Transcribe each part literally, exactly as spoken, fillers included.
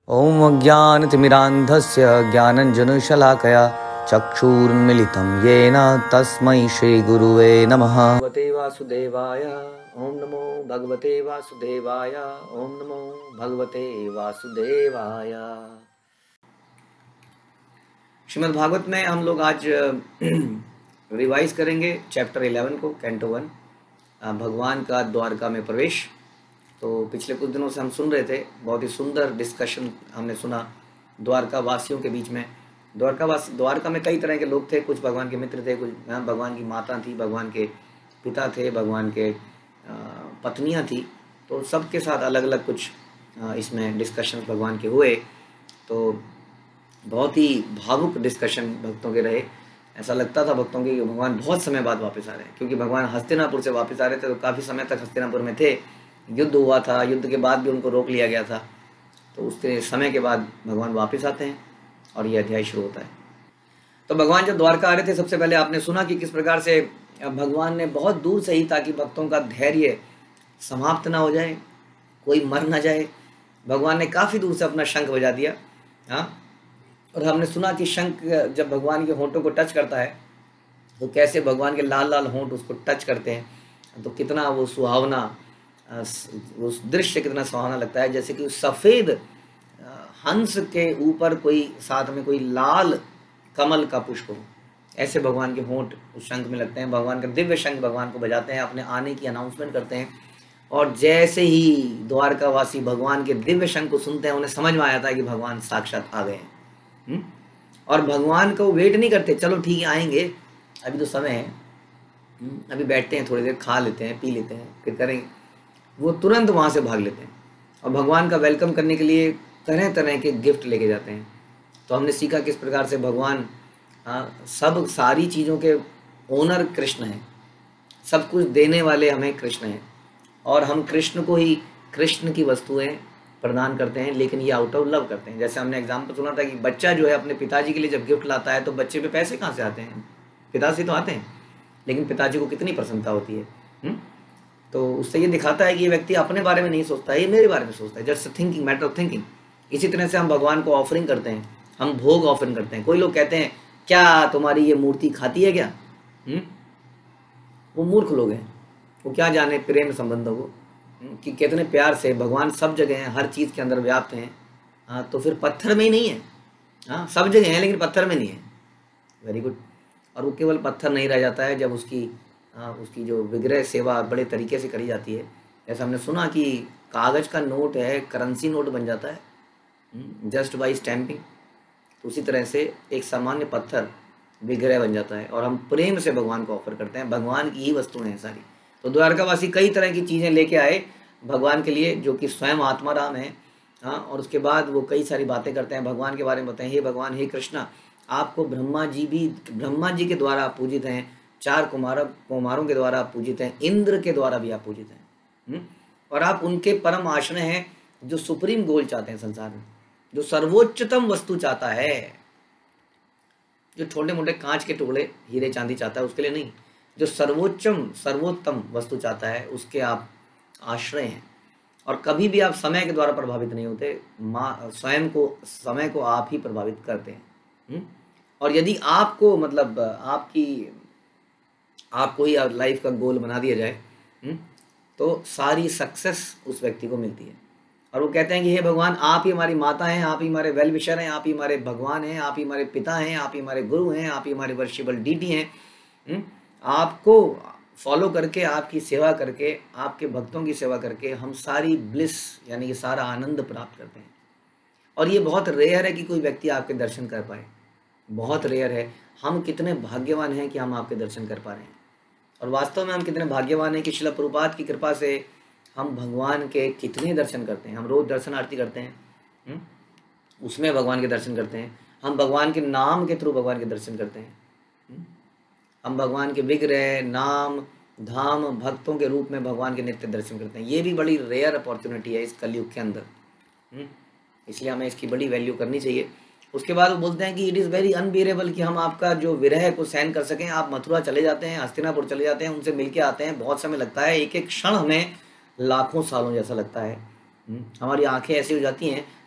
ओम अज्ञानतिमिरान्धस्य ज्ञानञ्जनशलाकया चक्षुरुन्मीलितं येन तस्मै श्रीगुरुवे नमः। भगवते वासुदेवाय ओम नमो भगवते वासुदेवाय ओम नमो भगवते वासुदेवाय। श्रीमद् भागवत में हम लोग आज रिवाइज करेंगे चैप्टर इलेवन को, कैंटो वन, भगवान का द्वारका में प्रवेश। तो पिछले कुछ दिनों से हम सुन रहे थे, बहुत ही सुंदर डिस्कशन हमने सुना द्वारका वासियों के बीच में। द्वारका वासी द्वारका में कई तरह के लोग थे, कुछ भगवान के मित्र थे, कुछ भगवान की माता थी, भगवान के पिता थे, भगवान के पत्नियां थी। तो सबके साथ अलग अलग कुछ इसमें डिस्कशन भगवान के हुए। तो बहुत ही भावुक डिस्कशन भक्तों के रहे। ऐसा लगता था भक्तों के कि भगवान बहुत समय बाद वापस आ रहे हैं, क्योंकि भगवान हस्तिनापुर से वापस आ रहे थे। तो काफ़ी समय तक हस्तिनापुर में थे, युद्ध हुआ था, युद्ध के बाद भी उनको रोक लिया गया था। तो उसके समय के बाद भगवान वापस आते हैं और ये अध्याय शुरू होता है। तो भगवान जब द्वारका आ रहे थे, सबसे पहले आपने सुना कि किस प्रकार से भगवान ने बहुत दूर से ही, ताकि भक्तों का धैर्य समाप्त ना हो जाए, कोई मर ना जाए, भगवान ने काफ़ी दूर से अपना शंख बजा दिया। हाँ, और हमने सुना कि शंख जब भगवान के होंठों को टच करता है तो कैसे भगवान के लाल लाल होंठ उसको टच करते हैं, तो कितना वो सुहावना, उस दृश्य कितना सुहावना लगता है। जैसे कि उस सफ़ेद हंस के ऊपर कोई साथ में कोई लाल कमल का पुष्प हो, ऐसे भगवान के होंठ उस शंख में लगते हैं। भगवान का दिव्य शंख भगवान को बजाते हैं, अपने आने की अनाउंसमेंट करते हैं। और जैसे ही द्वारकावासी भगवान के दिव्य शंख को सुनते हैं, उन्हें समझ में आ जाता है कि भगवान साक्षात आ गए हैं। और भगवान को वेट नहीं करते, चलो ठीक है आएंगे, अभी तो समय है, अभी बैठते हैं, थोड़ी देर खा लेते हैं, पी लेते हैं, फिर करेंगे। वो तुरंत वहाँ से भाग लेते हैं और भगवान का वेलकम करने के लिए तरह तरह के गिफ्ट लेके जाते हैं। तो हमने सीखा किस प्रकार से भगवान आ, सब सारी चीज़ों के ओनर कृष्ण हैं, सब कुछ देने वाले हमें कृष्ण हैं, और हम कृष्ण को ही कृष्ण की वस्तुएं प्रदान करते हैं, लेकिन ये आउट ऑफ लव करते हैं। जैसे हमने एग्जाम्पल सुना था कि बच्चा जो है अपने पिताजी के लिए जब गिफ्ट लाता है, तो बच्चे पे पैसे कहाँ से आते हैं? पिता से तो आते हैं, लेकिन पिताजी को कितनी प्रसन्नता होती है। हुँ? तो उससे ये दिखाता है कि ये व्यक्ति अपने बारे में नहीं सोचता है, ये मेरे बारे में सोचता है, just thinking, matter of thinking. इसी तरह से हम भगवान को ऑफरिंग करते हैं, हम भोग ऑफरिंग करते हैं। कोई लोग कहते हैं क्या तुम्हारी ये मूर्ति खाती है क्या? हुँ? वो मूर्ख लोग हैं, वो क्या जाने प्रेम संबंधों को, कि कितने प्यार से भगवान सब जगह हैं, हर चीज़ के अंदर व्याप्त हैं। हाँ, तो फिर पत्थर में ही नहीं है? हाँ, सब जगह है लेकिन पत्थर में नहीं है। Very good. और वो केवल पत्थर नहीं रह जाता है जब उसकी आ, उसकी जो विग्रह सेवा बड़े तरीके से करी जाती है। जैसे हमने सुना कि कागज़ का नोट है, करेंसी नोट बन जाता है जस्ट बाई स्टैंपिंग। तो उसी तरह से एक सामान्य पत्थर विग्रह बन जाता है, और हम प्रेम से भगवान को ऑफर करते हैं। भगवान की ही वस्तुएं हैं सारी। तो द्वारकावासी कई तरह की चीज़ें लेके आए भगवान के लिए, जो कि स्वयं आत्मा राम है। हाँ, और उसके बाद वो कई सारी बातें करते हैं, भगवान के बारे में बताएं, हे भगवान, हे कृष्णा, आपको ब्रह्मा जी भी, ब्रह्मा जी के द्वारा आप पूजित हैं, चार कुमार कुमारों के द्वारा आप पूजित हैं, इंद्र के द्वारा भी आप पूजित हैं, और आप उनके परम आश्रय हैं, जो सुप्रीम गोल चाहते हैं संसार में, जो सर्वोच्चतम वस्तु चाहता है, जो छोटे मोटे कांच के टुकड़े हीरे चांदी चाहता है उसके लिए नहीं, जो सर्वोच्चम सर्वोत्तम वस्तु चाहता है, उसके आप आश्रय हैं। और कभी भी आप समय के द्वारा प्रभावित नहीं होते, माँ स्वयं को, समय को आप ही प्रभावित करते हैं। और यदि आपको, मतलब आपकी आपको ही लाइफ का गोल बना दिया जाए, तो सारी सक्सेस उस व्यक्ति को मिलती है। और वो कहते हैं कि हे भगवान, आप ही हमारी माता हैं, आप ही हमारे वेल विशर हैं, आप ही हमारे भगवान हैं, आप ही हमारे पिता हैं, आप ही हमारे गुरु हैं, आप ही हमारे वर्शिबल डीटी हैं। आपको फॉलो करके, आपकी सेवा करके, आपके भक्तों की सेवा करके हम सारी ब्लिस, यानी कि सारा आनंद प्राप्त करते हैं। और ये बहुत रेयर है कि कोई व्यक्ति आपके दर्शन कर पाए, बहुत रेयर है। हम कितने भाग्यवान हैं कि हम आपके दर्शन कर पा रहे हैं। और वास्तव में हम कितने भाग्यवान हैं कि श्रील प्रभुपाद की कृपा से हम भगवान के कितने दर्शन करते हैं। हम रोज़ दर्शन आरती करते हैं, हुँ? उसमें भगवान के दर्शन करते हैं। हम भगवान के नाम के थ्रू भगवान के दर्शन करते हैं। हुँ? हम भगवान के विग्रह, नाम, धाम, भक्तों के रूप में भगवान के नित्य दर्शन करते हैं। ये भी बड़ी रेयर अपॉर्चुनिटी है इस कलयुग के अंदर, इसलिए हमें इसकी बड़ी वैल्यू करनी चाहिए। उसके बाद वो बोलते हैं कि इट इज़ वेरी अनबियरेबल कि हम आपका जो विरह को सहन कर सकें। आप मथुरा चले जाते हैं, हस्तिनापुर चले जाते हैं, उनसे मिल के आते हैं, बहुत समय लगता है, एक एक क्षण हमें लाखों सालों जैसा लगता है। हमारी आंखें ऐसी हो जाती हैं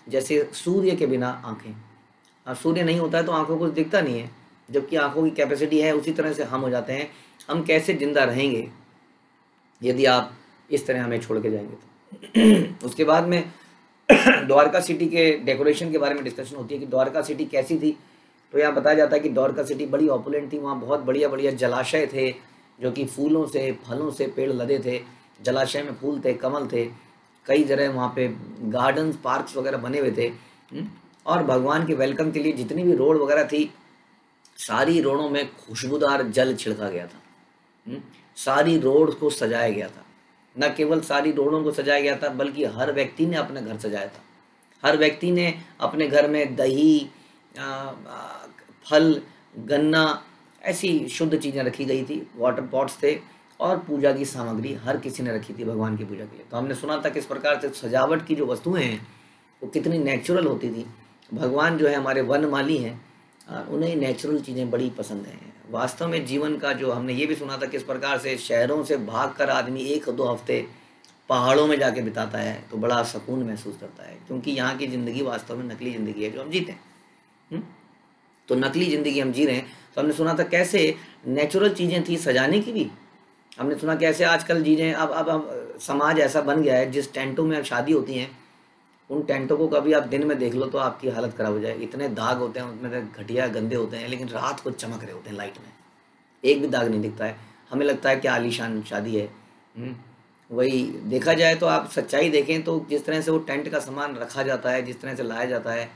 जैसे सूर्य के बिना आँखें, हाँ सूर्य नहीं होता है तो आँखों को दिखता नहीं है, जबकि आँखों की कैपेसिटी है, उसी तरह से हम हो जाते हैं। हम कैसे जिंदा रहेंगे यदि आप इस तरह हमें छोड़ के जाएंगे तो। उसके बाद में द्वारका सिटी के डेकोरेशन के बारे में डिस्कशन होती है कि द्वारका सिटी कैसी थी। तो यहाँ बताया जाता है कि द्वारका सिटी बड़ी ऑपुलेंट थी, वहाँ बहुत बढ़िया बढ़िया जलाशय थे जो कि फूलों से फलों से पेड़ लदे थे, जलाशय में फूल थे, कमल थे, कई जगह वहाँ पे गार्डन्स पार्क्स वगैरह बने हुए थे। और भगवान के वेलकम के लिए जितनी भी रोड वगैरह थी, सारी रोडों में खुशबूदार जल छिड़का गया था, सारी रोड को सजाया गया था। न केवल सारी रोडों को सजाया गया था बल्कि हर व्यक्ति ने अपना घर सजाया था। हर व्यक्ति ने अपने घर में दही, आ, आ, फल, गन्ना, ऐसी शुद्ध चीज़ें रखी गई थी। वाटर पॉट्स थे और पूजा की सामग्री हर किसी ने रखी थी भगवान की पूजा के लिए। तो हमने सुना था किस प्रकार से सजावट की जो वस्तुएं हैं वो कितनी नेचुरल होती थी। भगवान जो है हमारे वनमाली हैं, उन्हें नेचुरल चीज़ें बड़ी पसंद हैं। वास्तव में जीवन का जो हमने ये भी सुना था किस प्रकार से शहरों से भागकर आदमी एक दो हफ्ते पहाड़ों में जाके बिताता है तो बड़ा सुकून महसूस करता है, क्योंकि यहाँ की ज़िंदगी वास्तव में नकली ज़िंदगी है जो हम जीते हैं। तो नकली ज़िंदगी हम जी रहे हैं। तो हमने सुना था कैसे नेचुरल चीज़ें थी सजाने की भी। हमने सुना कैसे आजकल चीज़ें अब अब अब समाज ऐसा बन गया है, जिस टेंटों में शादी होती हैं उन टेंटों को कभी आप दिन में देख लो तो आपकी हालत ख़राब हो जाए। इतने दाग होते हैं उसमें, घटिया गंदे होते हैं, लेकिन रात को चमक रहे होते हैं लाइट में, एक भी दाग नहीं दिखता है। हमें लगता है कि आलीशान शादी है। वही देखा जाए तो आप सच्चाई देखें तो जिस तरह से वो टेंट का सामान रखा जाता है, जिस तरह से लाया जाता है,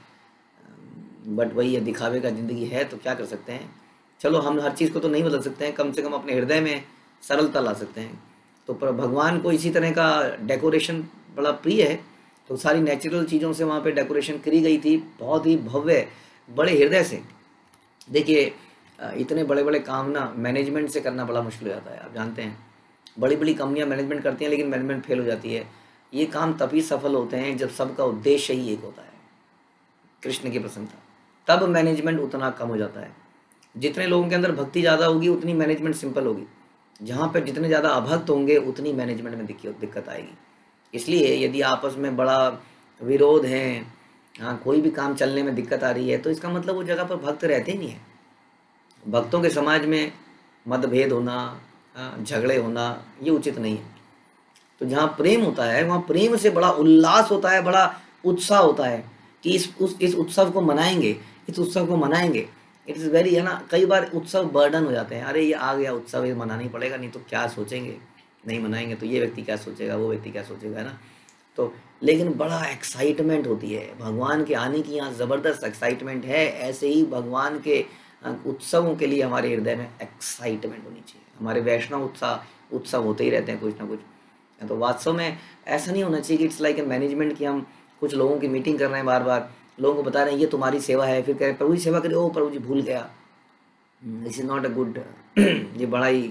बट वही है, दिखावे का ज़िंदगी है तो क्या कर सकते हैं। चलो हम हर चीज़ को तो नहीं बदल सकते हैं, कम से कम अपने हृदय में सरलता ला सकते हैं। तो पर भगवान को इसी तरह का डेकोरेशन बड़ा प्रिय है, तो सारी नेचुरल चीज़ों से वहाँ पे डेकोरेशन करी गई थी, बहुत ही भव्य, बड़े हृदय से। देखिए इतने बड़े बड़े काम ना मैनेजमेंट से करना बड़ा मुश्किल हो जाता है। आप जानते हैं बड़ी बड़ी कंपनियां मैनेजमेंट करती हैं लेकिन मैनेजमेंट फेल हो जाती है। ये काम तभी सफल होते हैं जब सबका उद्देश्य ही एक होता है, कृष्ण की प्रसन्नता, तब मैनेजमेंट उतना कम हो जाता है। जितने लोगों के अंदर भक्ति ज़्यादा होगी उतनी मैनेजमेंट सिंपल होगी, जहाँ पर जितने ज़्यादा अभक्त होंगे उतनी मैनेजमेंट में दिक्कत आएगी। इसलिए यदि आपस में बड़ा विरोध है, हाँ कोई भी काम चलने में दिक्कत आ रही है, तो इसका मतलब वो जगह पर भक्त रहते ही नहीं है। भक्तों के समाज में मतभेद होना, झगड़े होना ये उचित नहीं है। तो जहाँ प्रेम होता है वहाँ प्रेम से बड़ा उल्लास होता है, बड़ा उत्साह होता है कि इस उस इस उत्सव को मनाएंगे, इस उत्सव को मनाएंगे। इट इज़ वेरी, है ना, कई बार उत्सव बर्डन हो जाते हैं। अरे ये आ गया उत्सव, ये मनाना ही पड़ेगा, नहीं तो क्या सोचेंगे, नहीं मनाएंगे तो ये व्यक्ति क्या सोचेगा, वो व्यक्ति क्या सोचेगा, है ना। तो लेकिन बड़ा एक्साइटमेंट होती है भगवान के आने की, यहाँ ज़बरदस्त एक्साइटमेंट है। ऐसे ही भगवान के उत्सवों के लिए हमारे हृदय में एक्साइटमेंट होनी चाहिए। हमारे वैष्णव उत्साह उत्सव होते ही रहते हैं कुछ ना कुछ। तो वास्तव में ऐसा नहीं होना चाहिए कि इट्स लाइक ए मैनेजमेंट, कि हम कुछ लोगों की मीटिंग कर रहे हैं, बार बार लोगों को बता रहे हैं ये तुम्हारी सेवा है, फिर कह रहे प्रभु जी सेवा करिए, ओ प्रभु जी भूल गया। This is not a good. ये बड़ा ही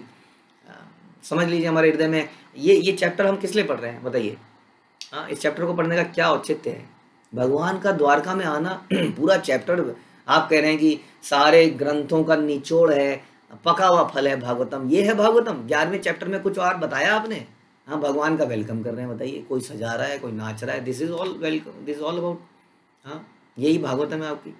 समझ लीजिए हमारे हृदय में ये ये चैप्टर हम किस लिए पढ़ रहे हैं बताइए। हाँ, इस चैप्टर को पढ़ने का क्या औचित्य है? भगवान का द्वारका में आना पूरा चैप्टर आप कह रहे हैं कि सारे ग्रंथों का निचोड़ है, पका हुआ फल है भागवतम। ये है भागवतम। ग्यारहवें चैप्टर में कुछ और बताया आपने। हाँ, भगवान का वेलकम कर रहे हैं, बताइए, कोई सजा रहा है, कोई नाच रहा है, this is all welcome, this is all about. हाँ, यही भागवतम है आपकी,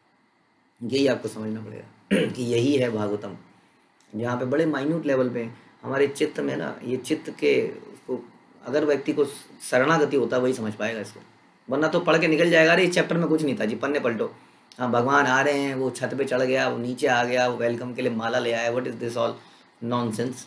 यही आपको समझना पड़ेगा कि यही है भागवतम, जहाँ पे बड़े माइन्यूट लेवल पे हमारे चित्त में ना, ये चित्त के उसको अगर व्यक्ति को शरणागति होता है वही समझ पाएगा इसको, वरना तो पढ़ के निकल जाएगा, अरे इस चैप्टर में कुछ नहीं था जी, पन्ने पलटो। हाँ, भगवान आ रहे हैं, वो छत पे चढ़ गया, वो नीचे आ गया, वो वेलकम के लिए माला ले आया, what is this all nonsense.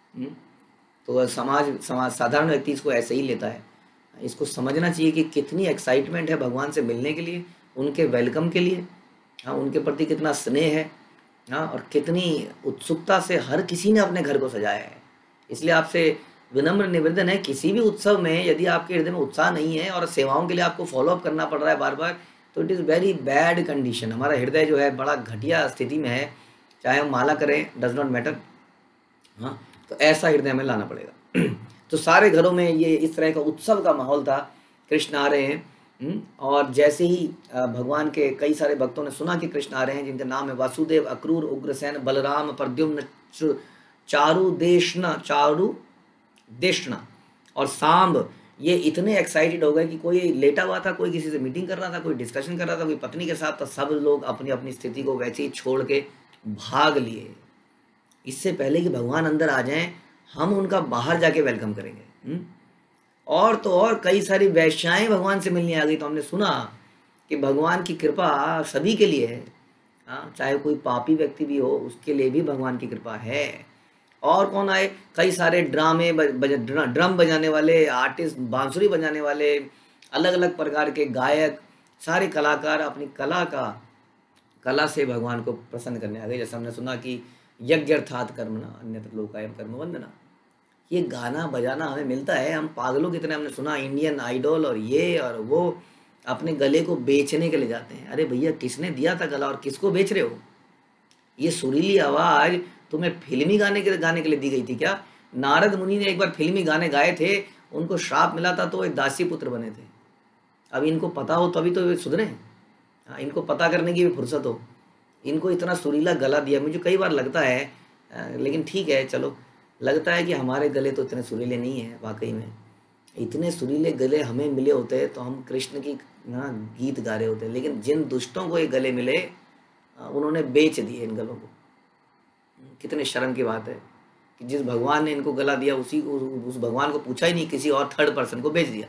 तो समाज समाज साधारण व्यक्ति इसको ऐसे ही लेता है। इसको समझना चाहिए कि कितनी एक्साइटमेंट है भगवान से मिलने के लिए, उनके वेलकम के लिए। हाँ, उनके प्रति कितना स्नेह है। हाँ, और कितनी उत्सुकता से हर किसी ने अपने घर को सजाया है। इसलिए आपसे विनम्र निवेदन है, किसी भी उत्सव में यदि आपके हृदय में उत्साह नहीं है और सेवाओं के लिए आपको फॉलोअप करना पड़ रहा है बार बार, तो it is very bad condition. हमारा हृदय जो है बड़ा घटिया स्थिति में है, चाहे हम माला करें, डज नॉट मैटर। हाँ, तो ऐसा हृदय में लाना पड़ेगा। तो सारे घरों में ये इस तरह का उत्सव का माहौल था, कृष्ण आ रहे हैं। और जैसे ही भगवान के कई सारे भक्तों ने सुना कि कृष्ण आ रहे हैं, जिनके नाम है वासुदेव, अक्रूर, उग्रसेन, बलराम, प्रद्युम्न, चारु देशना चारु देशना और सांब, ये इतने एक्साइटेड हो गए कि कोई लेटा हुआ था, कोई किसी से मीटिंग कर रहा था, कोई डिस्कशन कर रहा था, कोई पत्नी के साथ, तो सब लोग अपनी अपनी स्थिति को वैसे ही छोड़ के भाग लिए। इससे पहले कि भगवान अंदर आ जाएं, हम उनका बाहर जाके वेलकम करेंगे। हुँ? और तो और कई सारी वैश्याएं भगवान से मिलने आ गई। तो हमने सुना कि भगवान की कृपा सभी के लिए है, हाँ, चाहे कोई पापी व्यक्ति भी हो उसके लिए भी भगवान की कृपा है। और कौन आए? कई सारे ड्रामे बज, बज, ड्रम बजाने वाले आर्टिस्ट, बांसुरी बजाने वाले, अलग अलग प्रकार के गायक, सारे कलाकार अपनी कला का कला से भगवान को प्रसन्न करने आ गए। जैसे हमने सुना कि यज्ञ अर्थात कर्मणा अन्यत्र लोकायम कर्म वंदना, ये गाना बजाना हमें मिलता है, हम पागलों की तरह हमने सुना इंडियन आइडल और ये और वो अपने गले को बेचने के लिए जाते हैं। अरे भैया, किसने दिया था गला और किसको बेच रहे हो? ये सुरीली आवाज़ तुम्हें फिल्मी गाने के गाने के लिए दी गई थी क्या? नारद मुनि ने एक बार फिल्मी गाने गाए थे, उनको श्राप मिला था तो एक दासी पुत्र बने थे। अब इनको पता हो तभी तो सुधरे, हाँ, इनको पता करने की भी फुर्सत हो। इनको इतना सुरीला गला दिया। मुझे कई बार लगता है, लेकिन ठीक है चलो, लगता है कि हमारे गले तो इतने सुरीले नहीं हैं। वाकई में इतने सुरीले गले हमें मिले होते तो हम कृष्ण की ना गीत गा रहे होते। लेकिन जिन दुष्टों को ये गले मिले, उन्होंने बेच दिए इन गलों को। कितने शर्म की बात है कि जिस भगवान ने इनको गला दिया उसी उस भगवान को पूछा ही नहीं, किसी और थर्ड पर्सन को बेच दिया।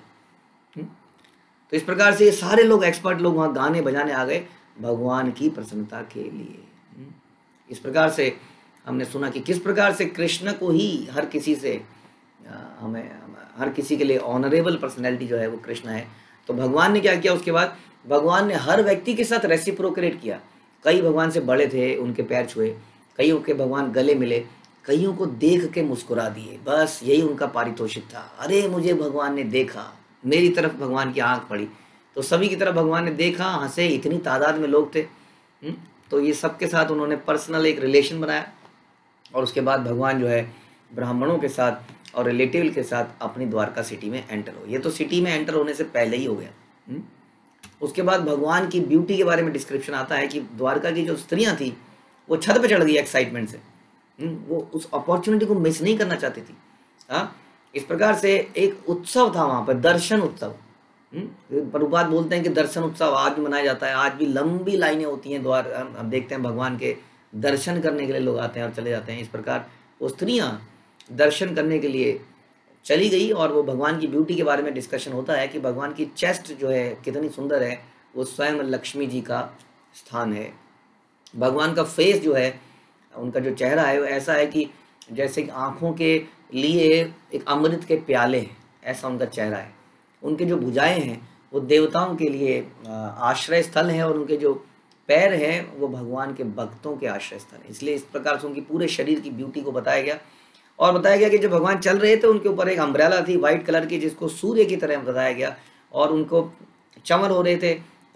तो इस प्रकार से ये सारे लोग, एक्सपर्ट लोग वहाँ गाने बजाने आ गए भगवान की प्रसन्नता के लिए। इस प्रकार से हमने सुना कि किस प्रकार से कृष्ण को ही हर किसी से हमें हर किसी के लिए ऑनरेबल पर्सनैलिटी जो है वो कृष्ण है। तो भगवान ने क्या किया उसके बाद? भगवान ने हर व्यक्ति के साथ रेसिप्रोकेट किया। कई भगवान से बड़े थे, उनके पैर छुए, कईयों के भगवान गले मिले, कईयों को देख के मुस्कुरा दिए। बस यही उनका पारितोषिक था। अरे मुझे भगवान ने देखा, मेरी तरफ भगवान की आंख पड़ी, तो सभी की तरफ भगवान ने देखा, हंसे। इतनी तादाद में लोग थे। तो ये सबके साथ उन्होंने पर्सनल एक रिलेशन बनाया। और उसके बाद भगवान जो है ब्राह्मणों के साथ और रिलेटिव के साथ अपनी द्वारका सिटी में एंटर हो। ये तो सिटी में एंटर होने से पहले ही हो गया। उसके बाद भगवान की ब्यूटी के बारे में डिस्क्रिप्शन आता है कि द्वारका की जो स्त्रियां थी वो छत पे चढ़ गई एक्साइटमेंट से। वो उस अपॉर्चुनिटी को मिस नहीं करना चाहती थी। हाँ, इस प्रकार से एक उत्सव था वहाँ पर, दर्शन उत्सव। प्रभुपाद बोलते हैं कि दर्शन उत्सव आज भी मनाया जाता है। आज भी लंबी लाइनें होती हैं द्वार, हम देखते हैं भगवान के दर्शन करने के लिए लोग आते हैं और चले जाते हैं। इस प्रकार वो स्त्रियाँ दर्शन करने के लिए चली गई और वो भगवान की ब्यूटी के बारे में डिस्कशन होता है कि भगवान की चेस्ट जो है कितनी सुंदर है, वो स्वयं लक्ष्मी जी का स्थान है। भगवान का फेस जो है, उनका जो चेहरा है वो ऐसा है कि जैसे आँखों के लिए एक अमृत के प्याले हैं, ऐसा उनका चेहरा है। उनके जो भुजाएं हैं वो देवताओं के लिए आश्रय स्थल है और उनके जो पैर हैं वो भगवान के भक्तों के आश्रय स्थल है। इसलिए इस प्रकार से उनकी पूरे शरीर की ब्यूटी को बताया गया। और बताया गया कि जब भगवान चल रहे थे उनके ऊपर एक अम्ब्रेला थी वाइट कलर की, जिसको सूर्य की तरह बताया गया। और उनको चमर हो रहे थे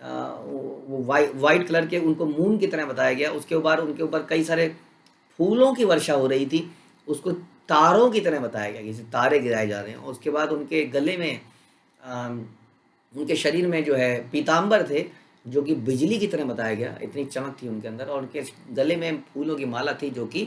वो वाइट वाइट कलर के, उनको मून की तरह बताया गया। उसके बाद उनके ऊपर कई सारे फूलों की वर्षा हो रही थी, उसको तारों की तरह बताया गया, जैसे तारे गिराए जा रहे हैं। उसके बाद उनके गले में आ, उनके शरीर में जो है पीताम्बर थे, जो कि बिजली की तरह बताया गया, इतनी चमक थी उनके अंदर। और उनके गले में फूलों की माला थी जो कि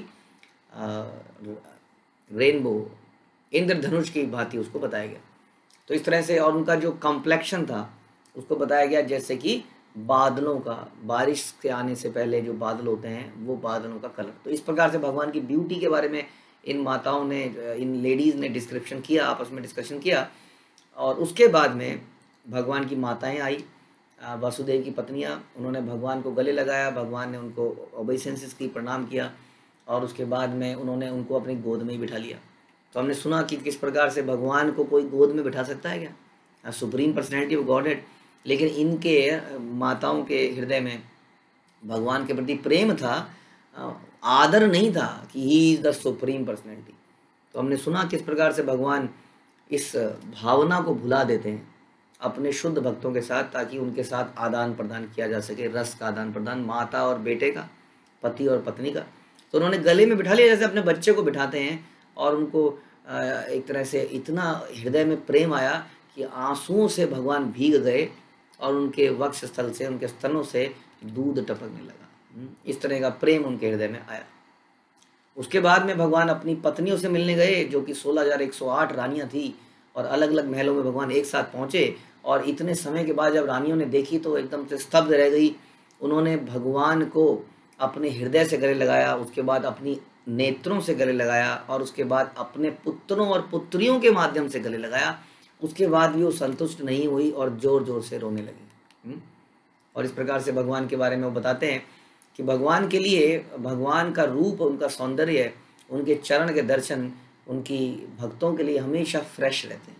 रेनबो, इंद्रधनुष की भांति उसको बताया गया। तो इस तरह से, और उनका जो कॉम्प्लेक्शन था उसको बताया गया जैसे कि बादलों का, बारिश के आने से पहले जो बादल होते हैं वो बादलों का कलर। तो इस प्रकार से भगवान की ब्यूटी के बारे में इन माताओं ने, इन लेडीज़ ने डिस्क्रिप्शन किया, आपस में डिस्कशन किया। और उसके बाद में भगवान की माताएं आई, वासुदेव की पत्नियां, उन्होंने भगवान को गले लगाया, भगवान ने उनको ओबेसेंसेस की, प्रणाम किया। और उसके बाद में उन्होंने उनको अपनी गोद में ही बिठा लिया। तो हमने सुना कि किस प्रकार से भगवान को कोई गोद में बिठा सकता है क्या? Supreme personality of godhead. लेकिन इनके माताओं के हृदय में भगवान के प्रति प्रेम था, आदर नहीं था कि he is the supreme personality. तो हमने सुना किस प्रकार से भगवान इस भावना को भुला देते हैं अपने शुद्ध भक्तों के साथ, ताकि उनके साथ आदान प्रदान किया जा सके, रस का आदान प्रदान, माता और बेटे का, पति और पत्नी का। तो उन्होंने गले में बिठा लिया जैसे अपने बच्चे को बिठाते हैं। और उनको एक तरह से इतना हृदय में प्रेम आया कि आंसुओं से भगवान भीग गए और उनके वक्ष स्थल से, उनके स्तनों से दूध टपकने लगा। इस तरह का प्रेम उनके हृदय में आया। उसके बाद में भगवान अपनी पत्नियों से मिलने गए, जो कि सोलह हजार एक सौ आठ रानियाँ थी। और अलग अलग महलों में भगवान एक साथ पहुँचे, और इतने समय के बाद जब रानियों ने देखी तो एकदम से स्तब्ध रह गई। उन्होंने भगवान को अपने हृदय से गले लगाया, उसके बाद अपनी नेत्रों से गले लगाया, और उसके बाद अपने पुत्रों और पुत्रियों के माध्यम से गले लगाया। उसके बाद भी वो संतुष्ट नहीं हुई और जोर जोर से रोने लगी। और इस प्रकार से भगवान के बारे में वो बताते हैं कि भगवान के लिए भगवान का रूप, उनका सौंदर्य, उनके चरण के दर्शन उनकी भक्तों के लिए हमेशा फ्रेश रहते हैं।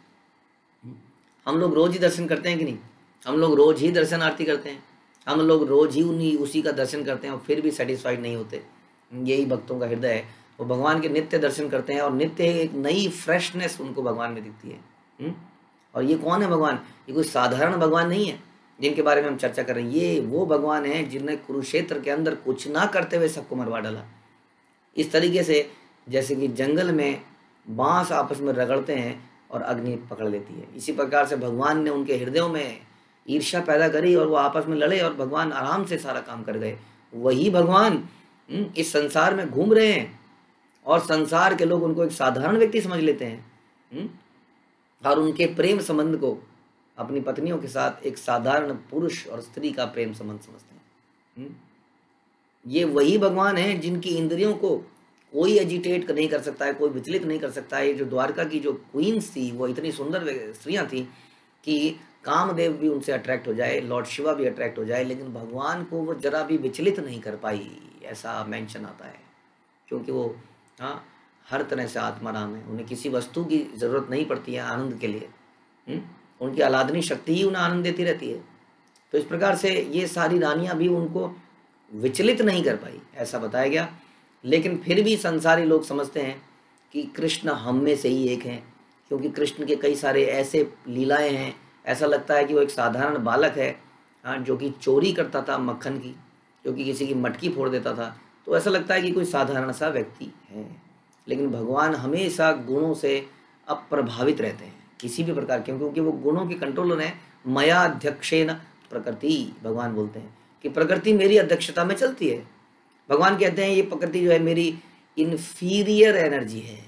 हम लोग रोज ही दर्शन करते हैं कि नहीं? हम लोग रोज ही दर्शन आरती करते हैं, हम लोग रोज ही उन्हीं उसी का दर्शन करते हैं और फिर भी सेटिस्फाइड नहीं होते। यही भक्तों का हृदय है, वो भगवान के नित्य दर्शन करते हैं और नित्य एक नई फ्रेशनेस उनको भगवान में दिखती है। हुँ? और ये कौन है भगवान? ये कोई साधारण भगवान नहीं है जिनके बारे में हम चर्चा कर रहे हैं। ये वो भगवान है जिन्हें कुरुक्षेत्र के अंदर कुछ ना करते हुए सबको मरवा डाला। इस तरीके से जैसे कि जंगल में बांस आपस में रगड़ते हैं और अग्नि पकड़ लेती है, इसी प्रकार से भगवान ने उनके हृदयों में ईर्ष्या पैदा करी और वो आपस में लड़े और भगवान आराम से सारा काम कर गए। वही भगवान इस संसार में घूम रहे हैं और संसार के लोग उनको एक साधारण व्यक्ति समझ लेते हैं और उनके प्रेम संबंध को अपनी पत्नियों के साथ एक साधारण पुरुष और स्त्री का प्रेम संबंध समझते हैं। ये वही भगवान है जिनकी इंद्रियों को कोई एजिटेट नहीं कर सकता है, कोई विचलित नहीं कर सकता है। ये जो द्वारका की जो क्वींस थी वो इतनी सुंदर स्त्रियां थी कि कामदेव भी उनसे अट्रैक्ट हो जाए, लॉर्ड शिवा भी अट्रैक्ट हो जाए, लेकिन भगवान को वो जरा भी विचलित नहीं कर पाई, ऐसा मेंशन आता है। क्योंकि वो हाँ हर तरह से आत्माराम है, उन्हें किसी वस्तु की ज़रूरत नहीं पड़ती है आनंद के लिए। हुँ? उनकी आह्लादनी शक्ति ही उन्हें आनंद देती रहती है। तो इस प्रकार से ये सारी रानियां भी उनको विचलित नहीं कर पाई, ऐसा बताया गया। लेकिन फिर भी संसारी लोग समझते हैं कि कृष्ण हम में से ही एक हैं, क्योंकि कृष्ण के कई सारे ऐसे लीलाएं हैं, ऐसा लगता है कि वो एक साधारण बालक है हाँ, जो कि चोरी करता था मक्खन की, जो कि किसी की मटकी फोड़ देता था, तो ऐसा लगता है कि कोई साधारण सा व्यक्ति है। लेकिन भगवान हमेशा गुणों से अप्रभावित रहते हैं किसी भी प्रकार के, क्योंकि वो गुणों के कंट्रोलर हैं। मया अध्यक्षेन प्रकृति, भगवान बोलते हैं कि प्रकृति मेरी अध्यक्षता में चलती है। भगवान कहते हैं ये प्रकृति जो है मेरी इन्फीरियर एनर्जी है,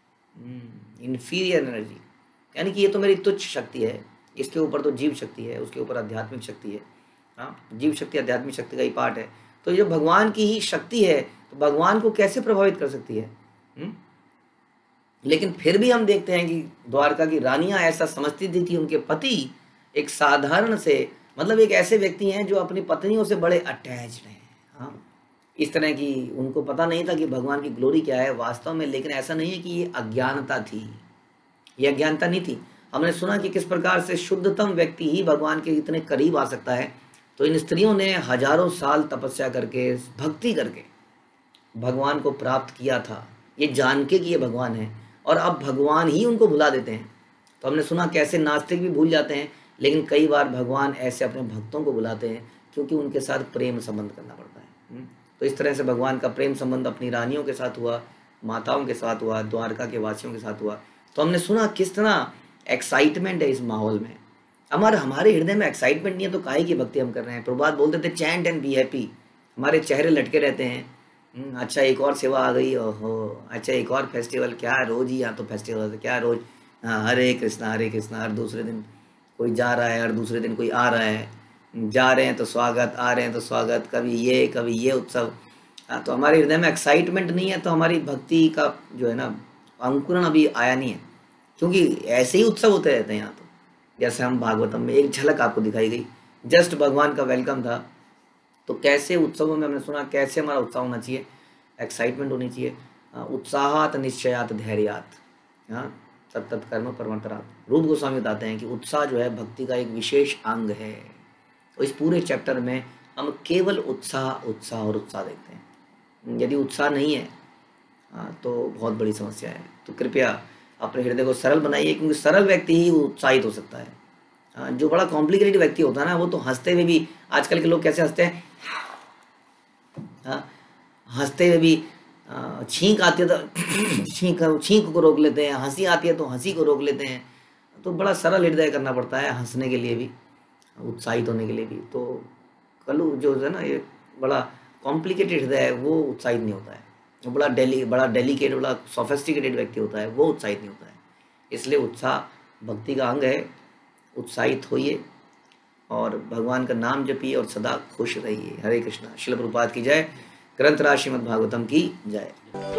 इन्फीरियर एनर्जी, यानी कि ये तो मेरी तुच्छ शक्ति है, इसके ऊपर तो जीव शक्ति है, उसके ऊपर आध्यात्मिक शक्ति है। हाँ, जीव शक्ति आध्यात्मिक शक्ति का ही पार्ट है। तो ये भगवान की ही शक्ति है, तो भगवान को कैसे प्रभावित कर सकती है? हुँ? लेकिन फिर भी हम देखते हैं कि द्वारका की रानियां ऐसा समझती थी कि उनके पति एक साधारण से, मतलब एक ऐसे व्यक्ति हैं जो अपनी पत्नियों से बड़े अटैच्ड हैं। हाँ, इस तरह की उनको पता नहीं था कि भगवान की ग्लोरी क्या है वास्तव में। लेकिन ऐसा नहीं है कि ये अज्ञानता थी, ये अज्ञानता नहीं थी। हमने सुना कि किस प्रकार से शुद्धतम व्यक्ति ही भगवान के इतने करीब आ सकता है। तो इन स्त्रियों ने हजारों साल तपस्या करके, भक्ति करके भगवान को प्राप्त किया था, ये जान के कि ये भगवान है, और अब भगवान ही उनको भुला देते हैं। तो हमने सुना कैसे नास्तिक भी भूल जाते हैं, लेकिन कई बार भगवान ऐसे अपने भक्तों को बुलाते हैं क्योंकि उनके साथ प्रेम संबंध करना पड़ता है। तो इस तरह से भगवान का प्रेम संबंध अपनी रानियों के साथ हुआ, माताओं के साथ हुआ, द्वारका के वासियों के साथ हुआ। तो हमने सुना किस तरह एक्साइटमेंट है इस माहौल में। हमारे हमारे हृदय में एक्साइटमेंट नहीं है तो काहे की भक्ति हम कर रहे हैं? प्रभुपाद बोलते थे चैंट एंड बी हैप्पी, हमारे चेहरे लटके रहते हैं। अच्छा एक और सेवा आ गई, ओहो अच्छा एक और फेस्टिवल, क्या रोज ही यहाँ तो फेस्टिवल, क्या रोज हाँ हरे कृष्णा हरे कृष्णा, हर दूसरे दिन कोई जा रहा है, हर दूसरे दिन कोई आ रहा है, जा रहे हैं तो स्वागत, आ रहे हैं तो स्वागत, कभी ये कभी ये उत्सव। हाँ, तो हमारे हृदय में एक्साइटमेंट नहीं है, तो हमारी भक्ति का जो है ना अंकुरण अभी आया नहीं है, क्योंकि ऐसे ही उत्सव होते रहते हैं यहाँ। तो जैसे हम भागवतम में एक झलक आपको दिखाई गई, जस्ट भगवान का वेलकम था। तो कैसे उत्सवों में हमने सुना कैसे हमारा उत्साह होना चाहिए, एक्साइटमेंट होनी चाहिए। उत्साहात निश्चयात धैर्यात, हाँ सतत कर्म परमंतरात। रूप गोस्वामी बताते हैं कि उत्साह जो है भक्ति का एक विशेष अंग है। तो इस पूरे चैप्टर में हम केवल उत्साह उत्साह और उत्साह देखते हैं। यदि उत्साह नहीं है हाँ तो बहुत बड़ी समस्या है। तो कृपया अपने हृदय को सरल बनाइए, क्योंकि सरल व्यक्ति ही उत्साहित हो सकता है। हाँ, जो बड़ा कॉम्प्लिकेटेड व्यक्ति होता है ना, वो तो हंसते हुए भी, आजकल के लोग कैसे हंसते हैं, हाँ हंसते हुए भी छींक आती है तो छींक छींक को रोक लेते हैं, हंसी आती है तो हंसी को रोक लेते हैं। तो बड़ा सरल हृदय करना पड़ता है हंसने के लिए भी, उत्साहित होने के लिए भी। तो कलु जो है ना, ये बड़ा कॉम्प्लिकेटेड हृदय है, वो उत्साहित नहीं होता है। वो बड़ा डेली बड़ा डेलिकेट बड़ा सोफिस्टिकेटेड व्यक्ति होता है, वो उत्साहित नहीं होता है। इसलिए उत्साह भक्ति का अंग है। उत्साहित होइए और भगवान का नाम जपिए और सदा खुश रहिए। हरे कृष्णा। श्रील प्रभुपाद की जय। ग्रंथराज श्रीमद् भागवतम की जय।